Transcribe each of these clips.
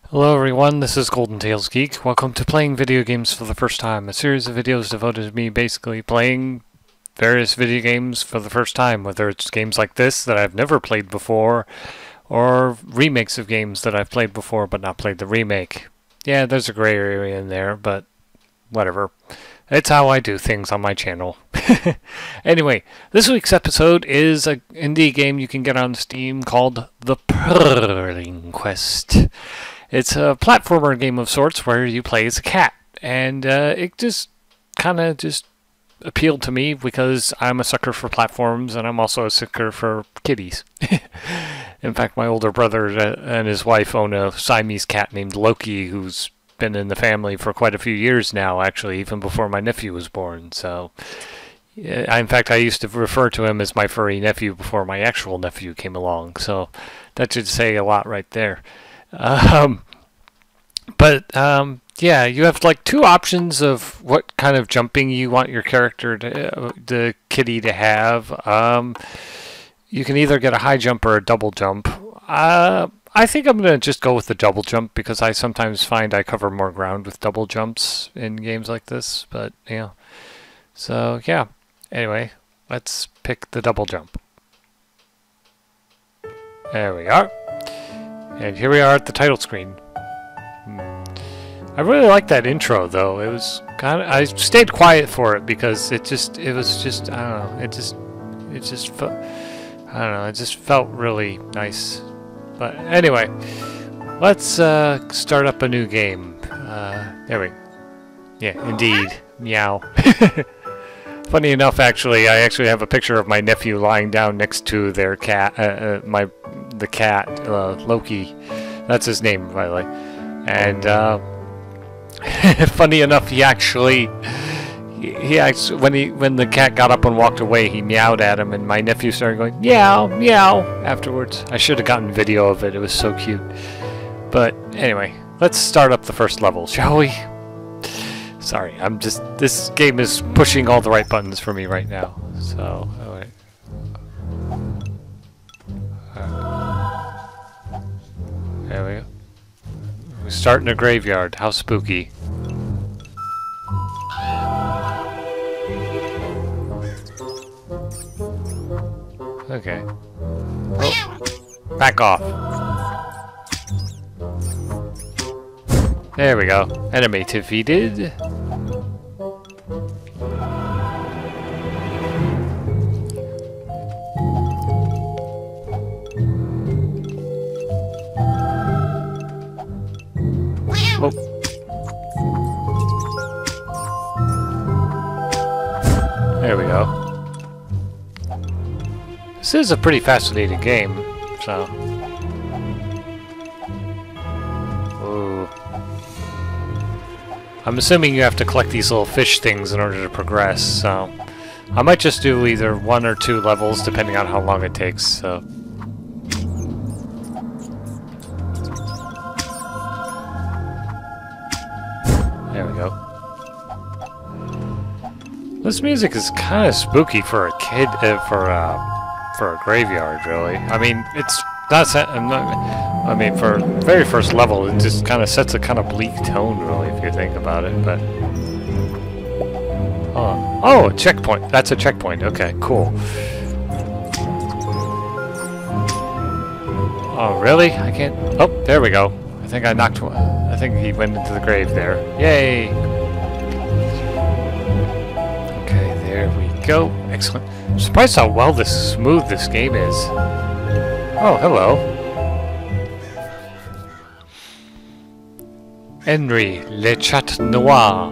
Hello everyone, this is Golden Tales Geek. Welcome to Playing Video Games for the First Time, a series of videos devoted to me basically playing various video games for the first time, whether it's games like this that I've never played before, or remakes of games that I've played before but not played the remake. Yeah, there's a gray area in there, but whatever. It's how I do things on my channel. Anyway, this week's episode is an indie game you can get on Steam called The Purring Quest. It's a platformer game of sorts where you play as a cat, and it just kind of appealed to me because I'm a sucker for platforms and I'm also a sucker for kitties. In fact, my older brother and his wife own a Siamese cat named Loki who's been in the family for quite a few years now, actually, even before my nephew was born. So, in fact, I used to refer to him as my furry nephew before my actual nephew came along, so that should say a lot right there. Yeah, you have like two options of what kind of jumping you want your character to, the kitty to have. You can either get a high jump or a double jump. I think I'm going to just go with the double jump because I sometimes find I cover more ground with double jumps in games like this, but yeah. So, yeah. Anyway, let's pick the double jump. There we are. And here we are at the title screen. I really like that intro, though. It was kind of... I stayed quiet for it because it was just... I don't know. It just felt... I don't know. It just felt really nice. But anyway, let's start up a new game. There we go. Yeah, indeed. Meow. Funny enough, actually, I actually have a picture of my nephew lying down next to their cat, the cat, Loki. That's his name, by the way. And funny enough, he actually when the cat got up and walked away, he meowed at him, and my nephew started going meow meow afterwards. I should have gotten video of it. It was so cute. But anyway, let's start up the first level, shall we? Sorry, this game is pushing all the right buttons for me right now. So, alright. There we go. We start in a graveyard. How spooky. Okay. Oh. Back off. There we go. Enemy defeated. Oh. There we go. This is a pretty fascinating game, so... Ooh. I'm assuming you have to collect these little fish things in order to progress, so... I might just do either 1 or 2 levels, depending on how long it takes, so... There we go. This music is kind of spooky for a kid, for a graveyard, really. I mean, it's not. I mean, for the very first level, it just kind of sets a kind of bleak tone, really, if you think about it. But oh, a checkpoint. That's a checkpoint. Okay, cool. Oh, really? I can't. Oh, there we go. I think I knocked one. I think he went into the grave there. Yay! Okay, there we go. Excellent. I'm surprised how smooth this game is. Oh, hello. Henri, le chat noir.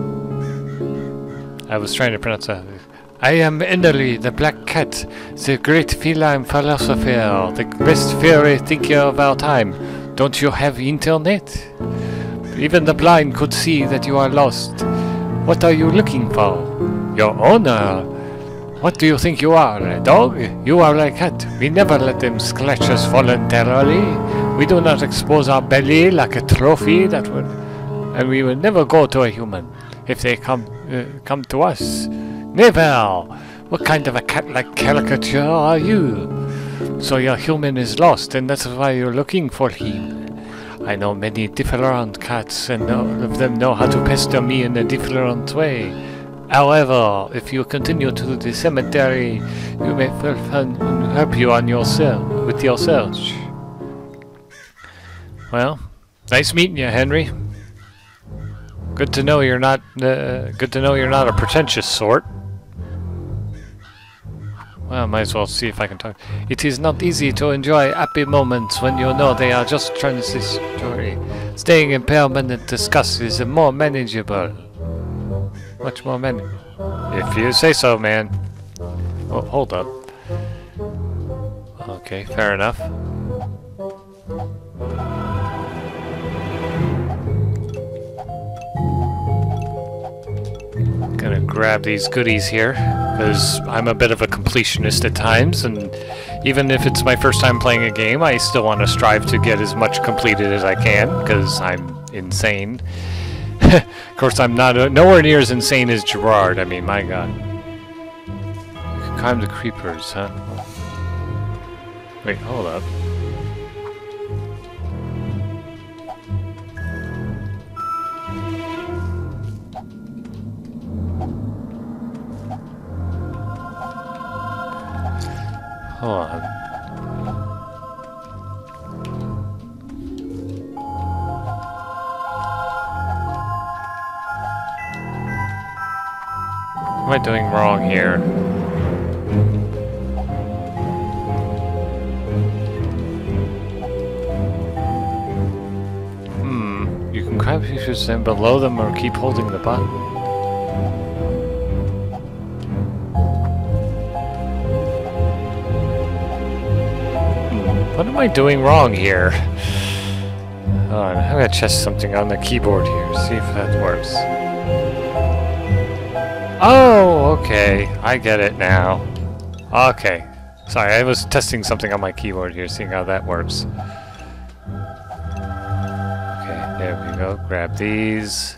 I was trying to pronounce that. I am Henri, the black cat, the great feline philosopher, the best fairy thinker of our time. Don't you have internet? Even the blind could see that you are lost. What are you looking for? Your owner? What do you think you are, a dog? You are like a cat. We never let them scratch us voluntarily. We do not expose our belly like a trophy and we will never go to a human if they come to us. Never! What kind of a cat-like caricature are you? So your human is lost, and that's why you're looking for him. I know many different cats, and all of them know how to pester me in a different way. However, if you continue to the cemetery, you may help you on your with your search. Well, nice meeting you, Henry. Good to know you're not. Good to know you're not a pretentious sort. Well, I might as well see if I can talk. It is not easy to enjoy happy moments when you know they are just transitory. Staying in permanent disgust is more manageable. Much more manageable. If you say so, man. Oh, hold up. Okay, fair enough. Gonna grab these goodies here, because I'm a bit of a completionist at times, and even if it's my first time playing a game, I still want to strive to get as much completed as I can, because I'm insane. Of course, I'm not nowhere near as insane as Gerard. I mean, my god. You can climb the creepers, huh? Wait, hold up. Hold on. What am I doing wrong here? You can grab pictures and below them or keep holding the button. What am I doing wrong here? Hold on, I'm gonna test something on the keyboard here, see if that works. Oh, okay, I get it now. Okay, sorry, I was testing something on my keyboard here, seeing how that works. Okay, there we go, grab these.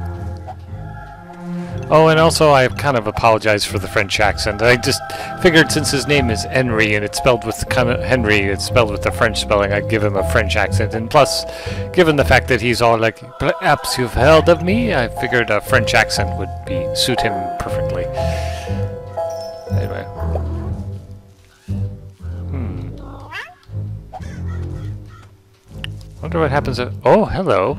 Oh, and also I kind of apologize for the French accent. I just figured since his name is Henri and it's spelled with Henry, it's spelled with the French spelling, I'd give him a French accent. And plus, given the fact that he's all like, perhaps you've heard of me, I figured a French accent would suit him perfectly. Anyway. Wonder what happens if... Oh, hello.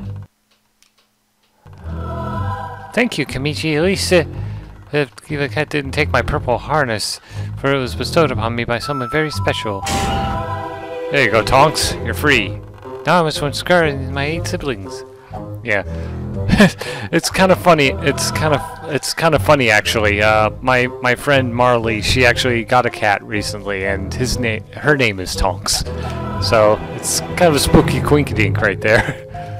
Thank you, Kamichi. At least the cat didn't take my purple harness, for it was bestowed upon me by someone very special. There you go, Tonks. You're free. Now I must once Scar and my 8 siblings. Yeah. It's kind of funny. It's kind of funny actually. My friend Marley, she actually got a cat recently, and her name is Tonks. So it's kind of a spooky quinkydink right there.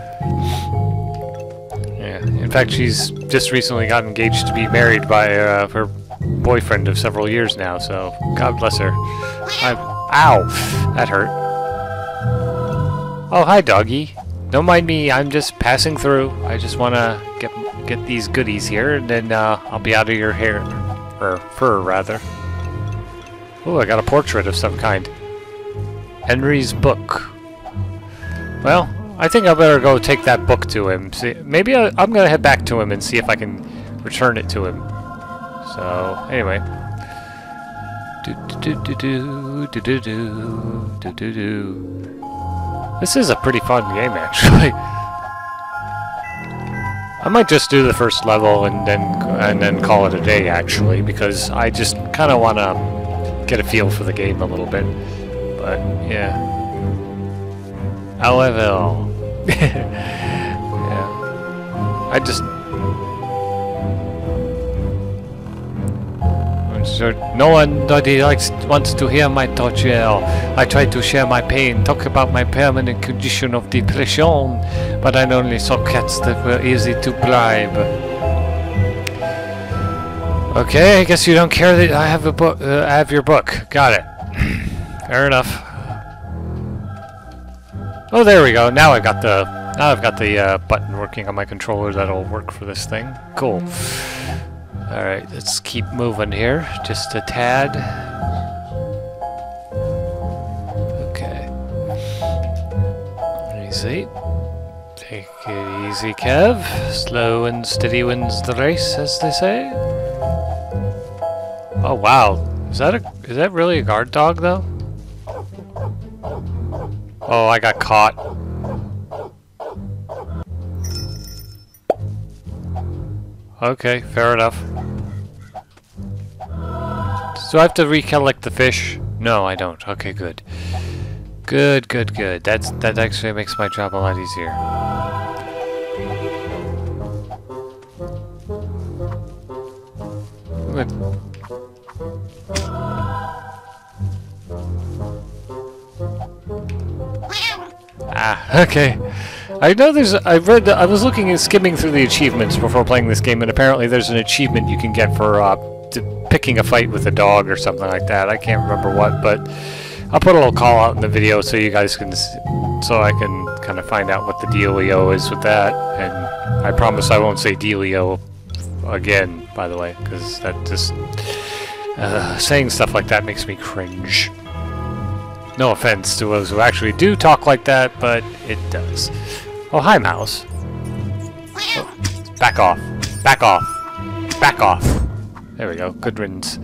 In fact, she's just recently got engaged to be married by her boyfriend of several years now, so God bless her. Ow! That hurt. Oh, hi, doggy. Don't mind me, I'm just passing through. I just want to get these goodies here, and then I'll be out of your hair. Or fur, rather. Ooh, I got a portrait of some kind. Henri's book. Well, I think I better go take that book to him. See, maybe I'm gonna head back to him and see if I can return it to him. So anyway, this is a pretty fun game, actually. I might just do the first level and then call it a day, actually, because I just kind of want to get a feel for the game a little bit. But yeah. However, yeah, I just no one wants to hear my torture. I try to share my pain, talk about my permanent condition of depression, but I only saw cats that were easy to bribe. Okay, I guess you don't care that I have a book. I have your book. Got it. Fair enough. Oh, there we go. Now I've got the button working on my controller that'll work for this thing. Cool. All right, let's keep moving here, just a tad. Okay. Let me see. Take it easy, Kev. Slow and steady wins the race, as they say. Oh wow, is that really a guard dog though? Oh, I got caught. Okay, fair enough. So I have to recollect the fish? No, I don't. Okay, good. Good. That actually makes my job a lot easier. Good. Ah, okay. I know I was looking and skimming through the achievements before playing this game, and apparently there's an achievement you can get for picking a fight with a dog or something like that. I can't remember what, but I'll put a little call out in the video so you guys can, so I can kind of find out what the dealio is with that. And I promise I won't say dealio again, by the way, because that just saying stuff like that makes me cringe. No offense to those who actually do talk like that, but it does. Oh, hi, mouse. Oh, back off. Back off. Back off. There we go. Good riddance.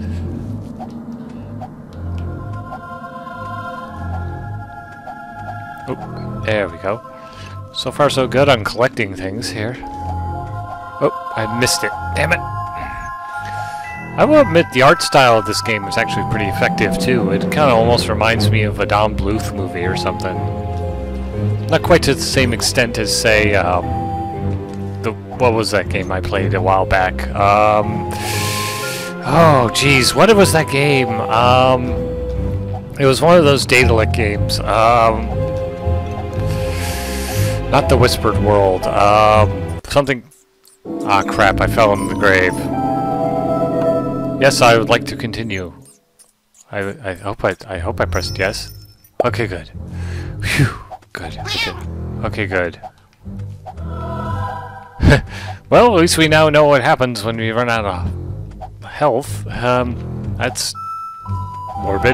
Oh, there we go. So far so good on collecting things here. Oh, I missed it. Damn it. I will admit the art style of this game is actually pretty effective too. It kind of almost reminds me of a Don Bluth movie or something. Not quite to the same extent as, say, what was that game I played a while back? Oh, geez, what was that game? It was one of those Daedalic games. Not the Whispered World. Something. Ah, crap! I fell in the grave. Yes, I would like to continue. I hope I pressed yes. Okay, good. Phew, good. Okay, good. Well, at least we now know what happens when we run out of health. That's morbid.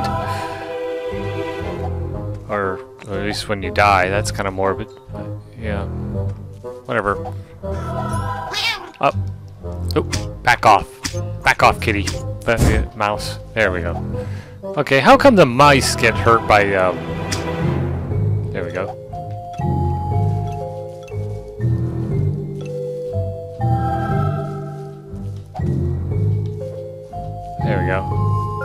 Or at least when you die, that's kind of morbid. Yeah. Whatever. Up. Oh, back off. Back off, kitty. Mouse. There we go. Okay, how come the mice get hurt by, There we go. There we go.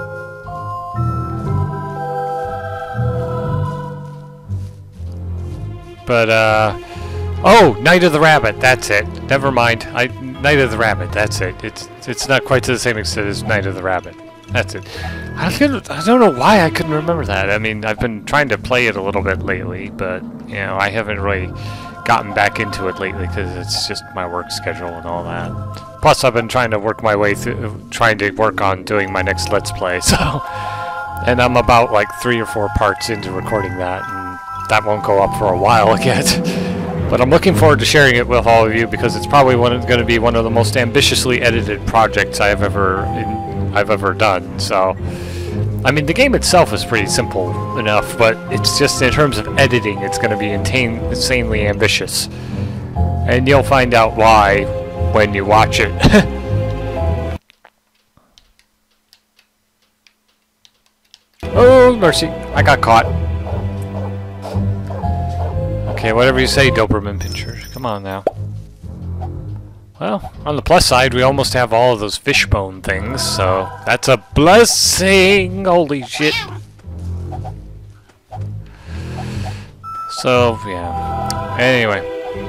But, oh! Night of the Rabbit! That's it. Never mind. Night of the Rabbit, that's it. It's not quite to the same extent as Night of the Rabbit. That's it. I don't know why I couldn't remember that. I mean, I've been trying to play it a little bit lately, but, you know, I haven't really gotten back into it lately because it's just my work schedule and all that. Plus, I've been trying to work my way through, trying to work on doing my next Let's Play, so... And I'm about, like, 3 or 4 parts into recording that, and that won't go up for a while yet. But I'm looking forward to sharing it with all of you because it's probably going to be one of the most ambitiously edited projects I've ever done. So, I mean, the game itself is pretty simple enough, but it's just in terms of editing, it's going to be insanely ambitious, and you'll find out why when you watch it. Oh mercy! I got caught. Okay, whatever you say, Doberman Pinscher. Come on now. Well, on the plus side, we almost have all of those fishbone things, so that's a blessing! Holy shit! So, yeah. Anyway.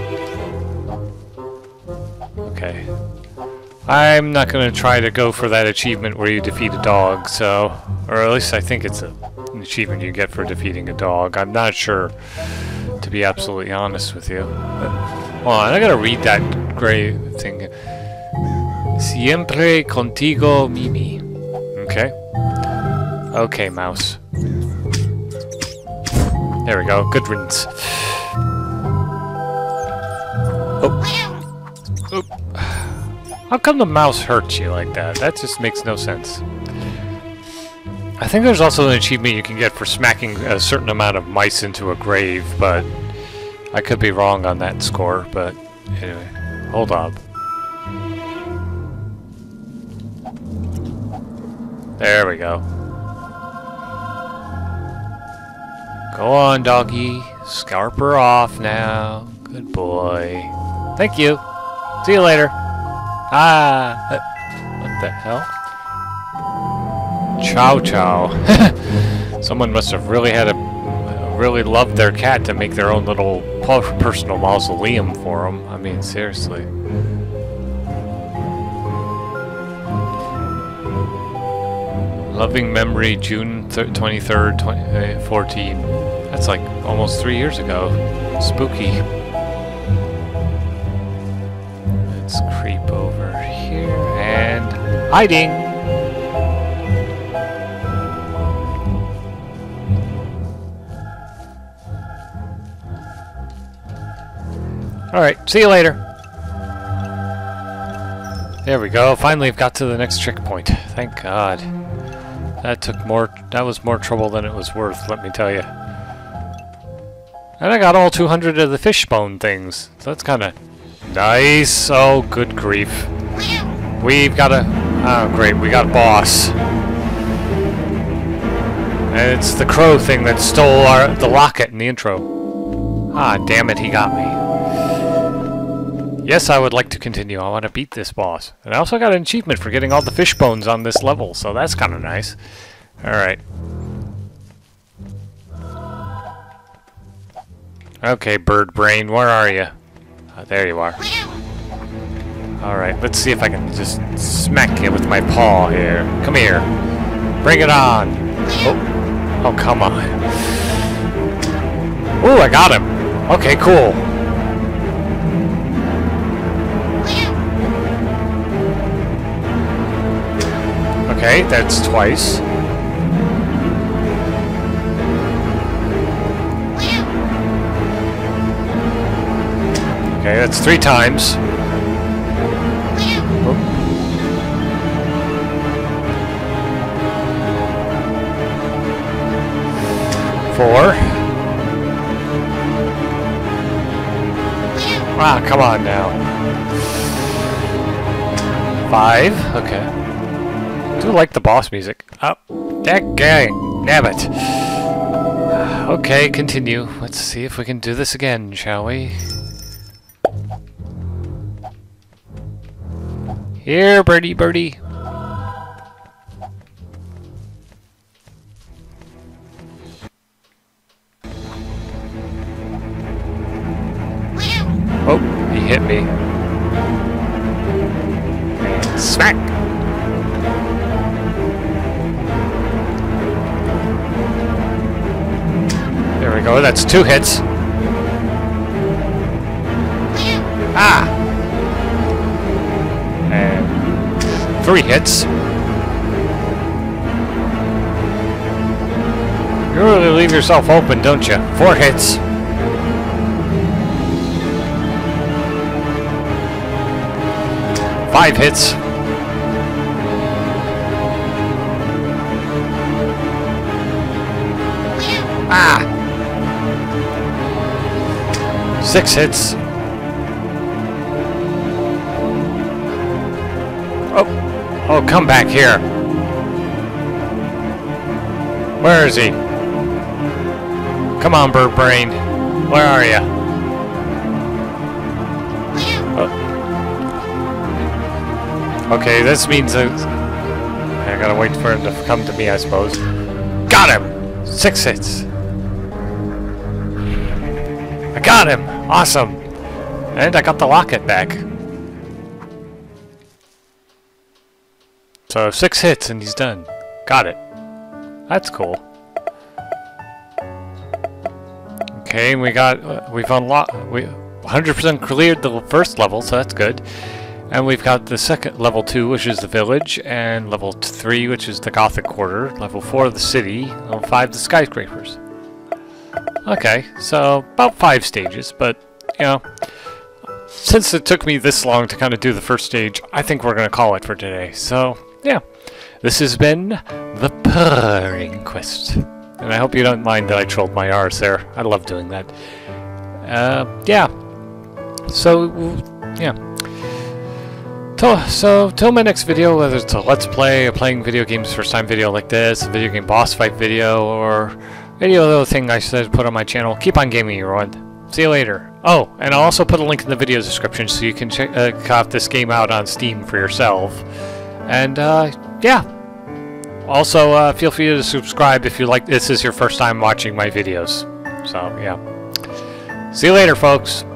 Okay. I'm not going to try to go for that achievement where you defeat a dog, so... Or at least I think it's an achievement you get for defeating a dog. I'm not sure, to be absolutely honest with you. But, hold on, I gotta read that gray thing. Siempre contigo, Mimi. Okay. Okay, mouse. There we go. Good riddance. Oh. Oop. How come the mouse hurts you like that? That just makes no sense. I think there's also an achievement you can get for smacking a certain amount of mice into a grave, but I could be wrong on that score, but anyway, hold on. There we go. Go on, doggy. Scarp her off now. Good boy. Thank you. See you later. Ah. What the hell? Chow chow. Someone must have really really loved their cat to make their own little personal mausoleum for him. I mean, seriously. Loving memory, June 23rd, 2014. That's like almost 3 years ago. Spooky. Let's creep over here and hiding. Alright, see you later. There we go. Finally, I've got to the next checkpoint. Thank God. That was more trouble than it was worth, let me tell you. And I got all 200 of the fishbone things. So that's kind of nice. Oh, good grief. We've got a... Oh, great. We got a boss. And it's the crow thing that stole the locket in the intro. Ah, damn it. He got me. Yes, I would like to continue. I want to beat this boss. And I also got an achievement for getting all the fish bones on this level, so that's kind of nice. Alright. Okay, bird brain, where are you? There you are. Alright, let's see if I can just smack you with my paw here. Come here. Bring it on. Oh, come on. Ooh, I got him. Okay, cool. Okay, that's twice. Okay, that's 3 times. Oh. 4. Ah, come on now. 5. Okay. I do like the boss music. Oh, dang, nabbit. Okay, continue. Let's see if we can do this again, shall we? Here, birdie, birdie. Oh, he hit me. And smack! There we go, that's 2 hits. Ah! And 3 hits. You really leave yourself open, don't you? 4 hits. 5 hits. Ah! 6 hits. Oh, come back here. Where is he? Come on, bird brain. Where are you? Oh. Okay, this means I gotta wait for him to come to me, I suppose. Got him! 6 hits. I got him! Awesome! And I got the locket back. So 6 hits and he's done. Got it. That's cool. Okay, we've unlocked, we 100% cleared the first level, so that's good. And we've got the second level 2, which is the village, and level 3, which is the Gothic Quarter, level 4, the city, level 5, the skyscrapers. Okay, so about 5 stages, but you know, since it took me this long to kind of do the first stage, I think we're gonna call it for today. So yeah, this has been the Purring quest. And I hope you don't mind that I trolled my R's there. I love doing that. Yeah. So, yeah. So, till my next video, whether it's a Let's Play, a playing video games first time video like this, a video game boss fight video, or any other thing I said put on my channel, keep on gaming, everyone. See you later. Oh, and I'll also put a link in the video description so you can check this game out on Steam for yourself. And, yeah. Also, feel free to subscribe if you like. This is your first time watching my videos. So, yeah. See you later, folks.